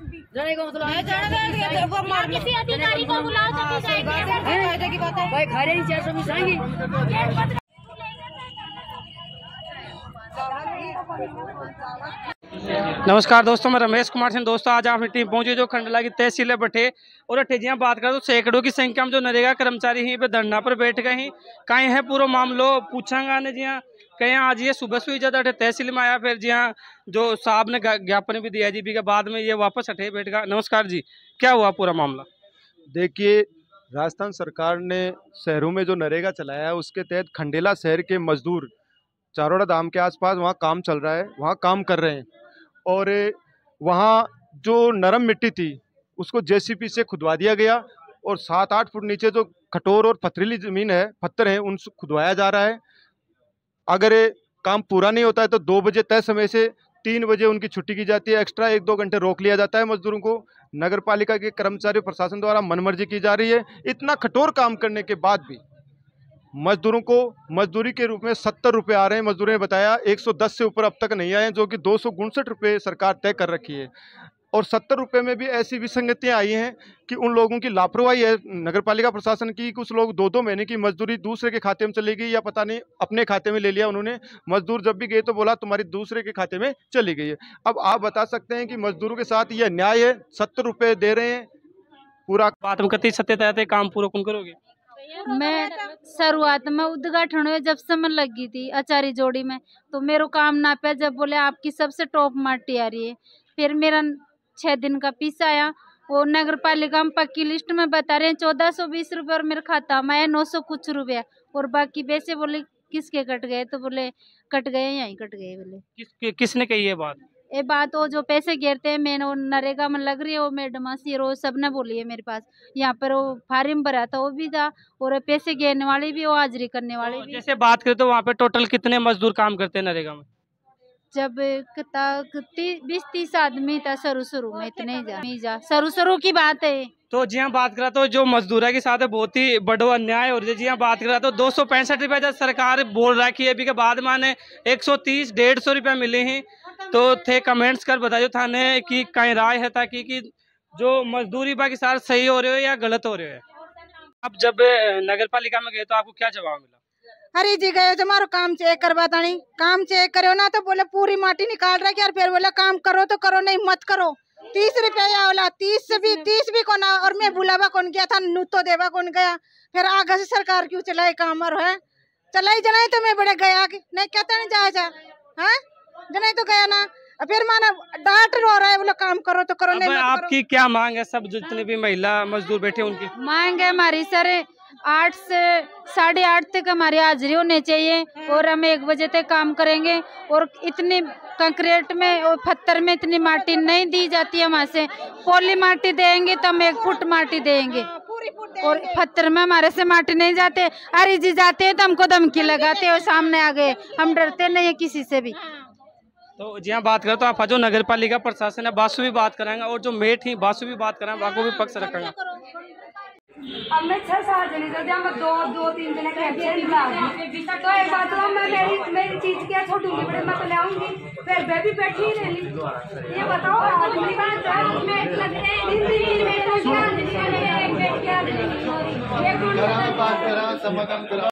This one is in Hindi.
जाने का मतलब किसी अधिकारी को बुलाओ भाई खा रहे 400 मिसाएंगे। नमस्कार दोस्तों, मैं रमेश कुमार सिंह। दोस्तों आज अपनी टीम पहुंची जो खंडला की तहसील है बठे और अठेजियाँ बात करें तो सैकड़ों की संख्या में जो नरेगा कर्मचारी यहीं पे धरना पर बैठ गए हैं। कहीं है पूरा मामलो पूछांगा ने जी हाँ कहीं आज ये सुबह सुई ज्यादा तहसील में आया, फिर जी हाँ जो साहब ने ज्ञापन भी दिया जीबी के बाद में ये वापस अठे बैठ गया। नमस्कार जी, क्या हुआ पूरा मामला? देखिए, राजस्थान सरकार ने शहरों में जो नरेगा चलाया है उसके तहत खंडेला शहर के मजदूर चारोड़ा धाम के आसपास वहाँ काम चल रहा है, वहाँ काम कर रहे हैं और वहाँ जो नरम मिट्टी थी उसको जेसीबी से खुदवा दिया गया और 7-8 फुट नीचे जो कठोर और पथरीली ज़मीन है, पत्थर है, उनसे खुदवाया जा रहा है। अगर ये काम पूरा नहीं होता है तो 2 बजे तय समय से 3 बजे उनकी छुट्टी की जाती है। एक्स्ट्रा 1-2 घंटे रोक लिया जाता है मजदूरों को। नगर पालिका के कर्मचारी प्रशासन द्वारा मनमर्जी की जा रही है। इतना कठोर काम करने के बाद भी मजदूरों को मजदूरी के रूप में 70 रुपये आ रहे हैं। मजदूरों ने बताया 110 से ऊपर अब तक नहीं आए हैं, जो कि 269 रुपये सरकार तय कर रखी है। और 70 रुपये में भी ऐसी विसंगतियां आई हैं कि उन लोगों की लापरवाही है नगर पालिका प्रशासन की। कुछ लोग 2-2 महीने की मजदूरी दूसरे के खाते में चली गई या पता नहीं अपने खाते में ले लिया उन्होंने। मजदूर जब भी गए तो बोला तुम्हारी दूसरे के खाते में चली गई है। अब आप बता सकते हैं कि मजदूरों के साथ यह अन्याय है। 70 रुपये दे रहे हैं। पूरा बात में कति सत्य काम पूरा कौन करोगे? मैं शुरुआत में उद्घाटन हुए जब से मैं लगी थी आचारी जोड़ी में, तो मेरे काम ना पे जब बोले आपकी सबसे टॉप माटी आ रही है। फिर मेरा 6 दिन का पीसा आया और नगर पालिका में पक्की लिस्ट में बता रहे हैं 1420 रुपये और मेरे खाता में आया 900 कुछ रुपया और बाकी पैसे बोले किसके कट गए, तो बोले कट गए यहीं कट गए। बोले किसने कही ये बात? ये बात वो जो पैसे गिरते हैं मैंने वो नरेगा में लग रही है वो मैडम वो सब ने बोली है मेरे पास। यहाँ पर वो फार्म भरा था वो भी था और पैसे गिरने वाली भी वो हाजिरी करने वाली भी। जैसे बात करें तो वहाँ पे टोटल कितने मजदूर काम करते हैं नरेगा में? जब 20-30 आदमी था शुरू में, इतने जा शुरू की बात है। तो जी हाँ बात करा तो जो मजदूर के साथ बहुत ही बड़ो अन्याय और जी हाँ बात करा तो 265 रुपये जब सरकार बोल रहा है कि अभी के बाद माने 130-150 रुपये मिले हैं। तो थे कमेंट्स कर बताइए थाने की कहीं राय है ताकि कि जो मजदूरी बाकी सारे सही हो रहे हो या गलत हो रहे हो? अब जब नगर पालिका में गए तो आपको क्या जवाब मिला? अरे जी गए तुम्हारा काम चेक करवाता नहीं, काम चेक करो ना तो बोले पूरी माटी निकाल रहा है यार। फिर बोला काम करो तो करो, नहीं मत करो। 30 रुपया बोला, 30 भी कौन और मैं बुलावा कौन गया था, नुतो देवा कौन गया। फिर आगे से सरकार क्यों चलाई काम और है चलाई जनाई तो मैं बड़े गया कि नहीं कहता नहीं जाए हाँ जनाई तो गया ना। फिर माना डांट रो रहा है बोला काम करो तो करो, नहीं मत आपकी करो। क्या मांग है? सब जितने भी महिला मजदूर बैठे उनकी मांग है हमारी सर 8 से 8:30 तक हमारी हाजिरी होनी चाहिए और हम 1 बजे तक काम करेंगे। और इतनी कंक्रीट में और पत्थर में इतनी माटी नहीं दी जाती है। हमारे से पोली माटी देंगे तो हम 1 फुट माटी देंगे और पत्थर में हमारे से माटी नहीं जाते। अरे जी जाते हैं तो हमको धमकी लगाते और सामने आ गए, हम डरते नहीं है किसी से भी। तो जी हाँ बात करें तो आप जो नगर पालिका प्रशासन है बासु भी बात कराएंगे और जो मेट ही बासु भी बात कराएंगे वाको भी पक्ष रखेंगे। अब मैं 6-7 जने थे जब मैं 2-3 जने के तो एक बात तो मैं मेरी चीज क्या छोड़ूंगी बड़े मैं तो ले आऊंगी। फिर बेबी बैठी ही रही। ये बताओ आदमी का बात करा समाधान करा।